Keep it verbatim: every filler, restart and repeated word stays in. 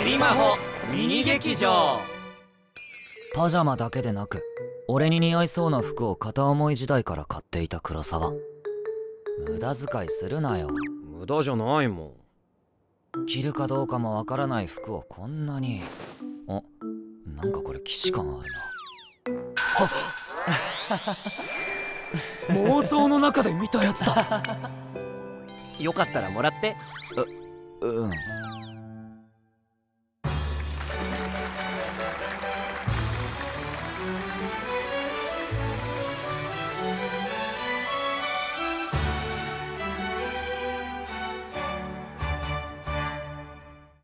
練馬穂ミニ劇場。 パジャマだけでなく俺に似合いそうな服を片思い時代から買っていた黒沢。無駄遣いするなよ。 無駄じゃないもん。着るかどうかもわからない服をこんなに。あ、なんかこれ既視感あるな。妄想の中で見たやつだ。よかったらもらって。 う、うん。